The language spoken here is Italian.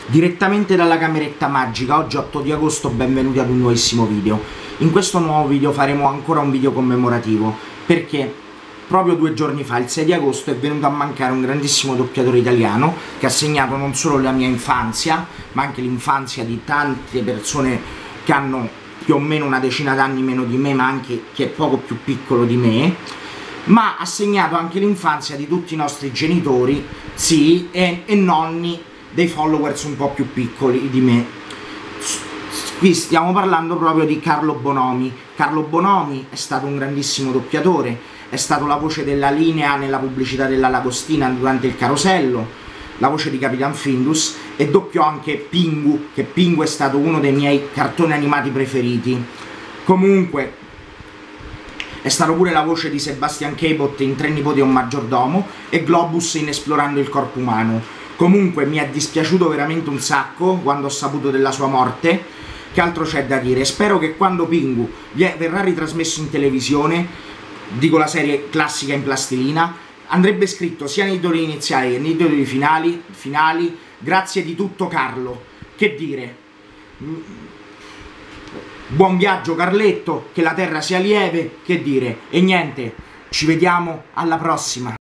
Direttamente dalla cameretta magica, oggi 8 di agosto, benvenuti ad un nuovissimo video. In questo nuovo video faremo ancora un video commemorativo, perché proprio 2 giorni fa, il 6 di agosto, è venuto a mancare un grandissimo doppiatore italiano che ha segnato non solo la mia infanzia, ma anche l'infanzia di tante persone che hanno più o meno una decina d'anni meno di me, ma anche chi è poco più piccolo di me, ma ha segnato anche l'infanzia di tutti i nostri genitori, zii e nonni dei followers un po' più piccoli di me. Qui stiamo parlando proprio di Carlo Bonomi. Carlo Bonomi è stato un grandissimo doppiatore, è stato la voce della linea nella pubblicità della Lagostina durante il Carosello, la voce di Capitan Findus, e doppiò anche Pingu, che Pingu è stato uno dei miei cartoni animati preferiti. Comunque è stato pure la voce di Sebastian Cabot in Tre nipoti e un maggiordomo e Globus in Esplorando il corpo umano. Comunque mi è dispiaciuto veramente un sacco quando ho saputo della sua morte. Che altro c'è da dire? Spero che quando Pingu verrà ritrasmesso in televisione, dico la serie classica in plastilina, andrebbe scritto sia nei titoli iniziali che nei titoli finali grazie di tutto Carlo. Che dire? Buon viaggio Carletto, che la terra sia lieve, che dire? E niente, ci vediamo alla prossima.